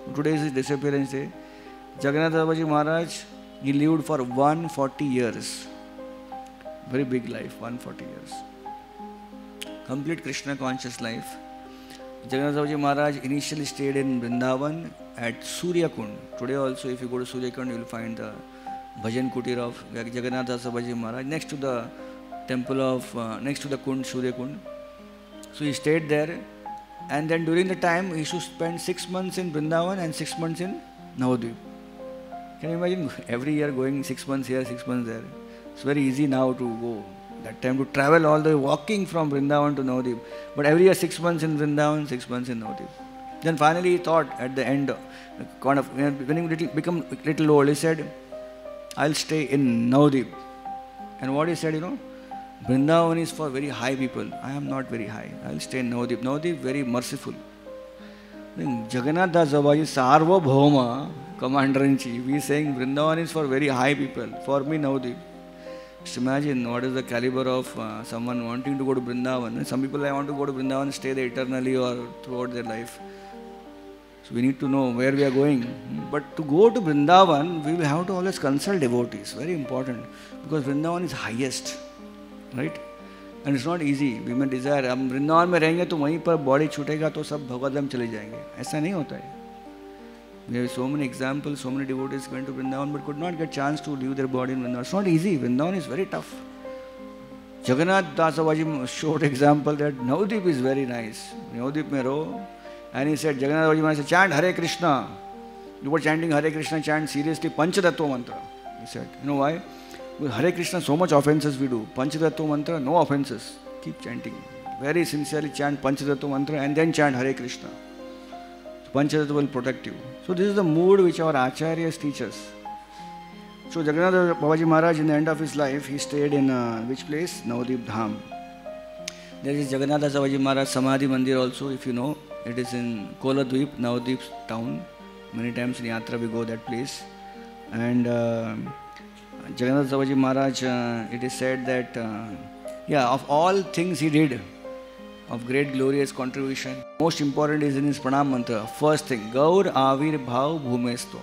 Today is his disappearance day. Jagannath Babaji Maharaj, he lived for 140 years. Very big life, 140 years. Complete Krishna conscious life. Jagannath Babaji Maharaj initially stayed in Vrindavan at Surya Kund. Today also, if you go to Surya Kund, you will find the Bhajan Kutir of Jagannath Babaji Maharaj next to the temple of, next to the Kund, Surya Kund. So he stayed there, and then during the time he should spend 6 months in Vrindavan and 6 months in Navadvip. Can you imagine every year going 6 months here, 6 months there? It's very easy now to go. That time to travel all the way walking from Vrindavan to Navadvip. But every year 6 months in Vrindavan, 6 months in Navadvip. Then finally he thought at the end, kind of, when he become little old, he said, I'll stay in Navadvip. And what he said, Vrindavan is for very high people. I am not very high. I'll stay in Navadvip. Navadvip very merciful. Jagannath Das Babaji Sarvabhauma, Commander-in-Chief, he is saying Vrindavan is for very high people. For me, Navadvip. Just imagine what is the caliber of someone wanting to go to Vrindavan. Some people want to go to Vrindavan, stay there eternally or throughout their life. So we need to know where we are going. But to go to Vrindavan, we will have to always consult devotees. Very important. Because Vrindavan is highest. Right? And it's not easy. We may desire, हम वृंदावन में रहेंगे तो वहीं पर body छूटेगा तो सब भगवतधाम चले जाएंगे. ऐसा नहीं होता है. We have so many examples, so many devotees went to Vrindavan but could not get chance to leave their body in Vrindavan. It's not easy. Vrindavan is very tough. Jagannath Das Babaji showed example that Navadvip is very nice. Navadvip mein raho. And he said, Jagannath Babaji Maharaj said, chant Hare Krishna. You were chanting Hare Krishna, chant seriously Panchatattva mantra. He said, you know why? With Hare Krishna, so much offenses we do. Panchatattva mantra, no offenses. Keep chanting. Very sincerely chant Panchatattva mantra and then chant Hare Krishna. Panchatattva will protect you. So this is the mood which our acharyas teach us. So Jagannath Babaji Maharaj, in the end of his life, he stayed in which place? Navadvip Dham. There is Jagannath Babaji Maharaj Samadhi Mandir also, if you know. It is in Koladvip, Navadvip town. Many times in Yatra we go that place. And Jagannath Babaji Maharaj, it is said that, of all things he did, of great glorious contribution, most important is in his Pranam Mantra. First thing, Gaur Avir Bhav Bhumestvam.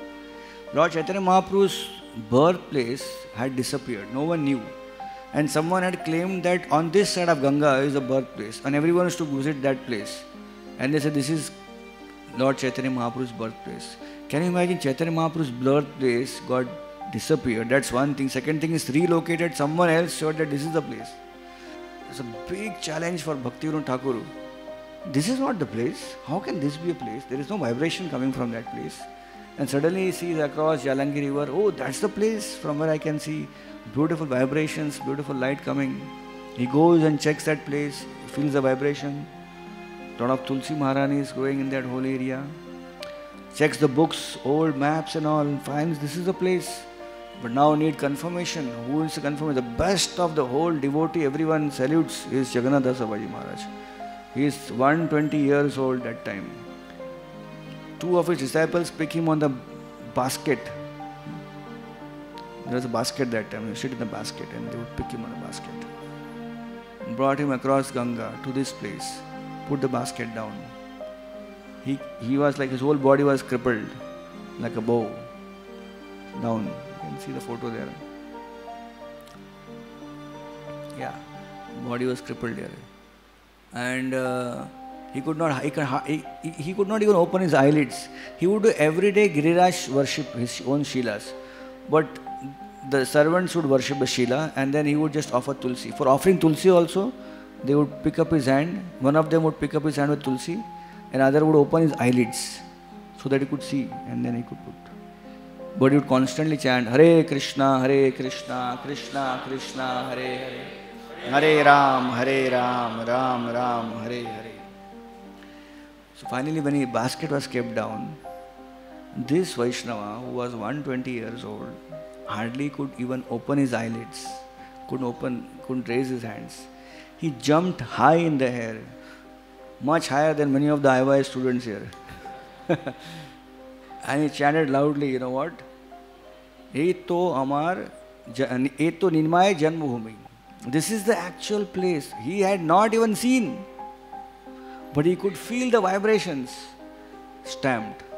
Lord Chaitanya Mahaprabhu's birthplace had disappeared. No one knew. And someone had claimed that on this side of Ganga is the birthplace, and everyone is to visit that place. And they said, this is Lord Chaitanya Mahaprabhu's birthplace. Can you imagine Chaitanya Mahaprabhu's birthplace got disappeared? That's one thing. Second thing is relocated. Someone else showed that this is the place. It's a big challenge for Bhaktivinoda Thakur. This is not the place. How can this be a place? There is no vibration coming from that place. And suddenly he sees across Jalangi river, oh, that's the place from where I can see beautiful vibrations, beautiful light coming. He goes and checks that place, feels the vibration. A lot of Tulsi Maharani is growing in that whole area. Checks the books, old maps and all, and finds this is the place. But now need confirmation. Who is the confirmation? The best of the whole devotee, everyone salutes, is Jagannath Das Babaji Maharaj. He is 120 years old that time. Two of his disciples pick him on the basket. There was a basket that time. He sit in the basket and they would pick him on the basket. Brought him across Ganga to this place. Put the basket down. He was like, his whole body was crippled, like a bow. Down. You can see the photo there. Yeah, body was crippled there. And he could not even open his eyelids. He would do everyday Giriraj worship his own Shilas. But the servants would worship the Shila and then he would just offer Tulsi. For offering Tulsi also, they would pick up his hand. One of them would pick up his hand with Tulsi and other would open his eyelids so that he could see and then he could put. But he would constantly chant Hare Krishna, Krishna Krishna, Hare Hare. Hare Ram, Ram Ram, Hare Hare. So finally when his basket was kept down, this Vaishnava who was 120 years old hardly could even open his eyelids, couldn't raise his hands. He jumped high in the air, much higher than many of the IYS students here. And he chanted loudly, you know what? Eto Ninmaya Janmabhumi. This is the actual place. He had not even seen, but he could feel the vibrations stamped.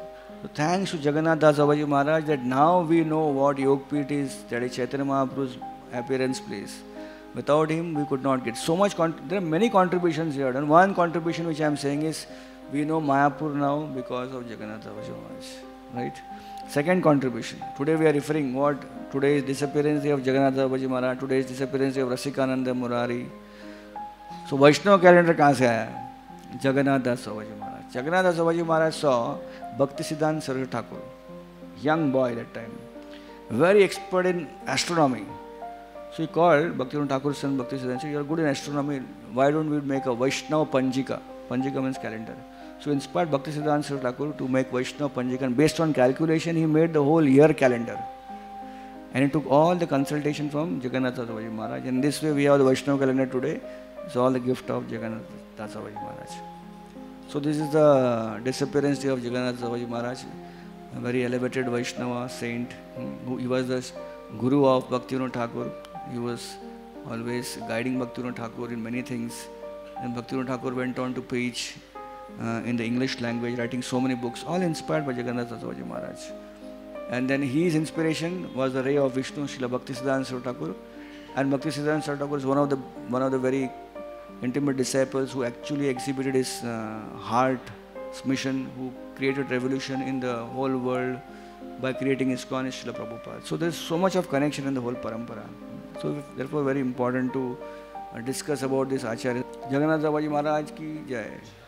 So thanks to Jagannath Das Babaji Maharaj that now we know what Yogpith is, that is Chaitanya Mahaprabhu's appearance place. Without him, we could not get so much. There are many contributions here, and one contribution which I am saying is we know Mayapur now because of Jagannath Babaji Maharaj, right? Second contribution. Today we are referring what today is disappearance day of Jagannath Babaji Maharaj. Today is disappearance day of Rasikananda Murari. So Vaishnava calendar कहाँ से आया? Jagannath Das Babaji Maharaj. Jagannath Das Babaji Maharaj saw Bhaktisiddhanta Saraswati Thakur, young boy that time, very expert in astronomy. So he called Bhaktivinoda Thakur's son Bhaktisiddhanta, said, "You are good in astronomy. Why don't we make a Vaishnava Panjika?" Panjika means calendar. So he inspired Bhaktisiddhanta Saraswati Thakur to make Vaishnava Panjika, and based on calculation, he made the whole year calendar. And he took all the consultation from Jagannath Das Babaji Maharaj. And this way we have the Vaishnava calendar today. It's all the gift of Jagannath Das Babaji Maharaj. So this is the disappearance day of Jagannath Das Babaji Maharaj, a very elevated Vaishnava saint. He was the guru of Bhaktivinoda Thakur. He was always guiding Bhaktivinoda Thakur in many things. And Bhaktivinoda Thakur went on to preach in the English language, writing so many books, all inspired by Jagannath Das Babaji Maharaj. And then his inspiration was the ray of Vishnu, Srila Bhaktisiddhanta Saraswati Thakur. And Bhaktisiddhanta Saraswati Thakur is one of the very intimate disciples who actually exhibited his heart, his mission, who created revolution in the whole world by creating ISKCON, is Srila Prabhupada. So there is so much of connection in the whole parampara. So therefore very important to discuss about this Acharya. Jagannath Babaji Maharaj ki jai.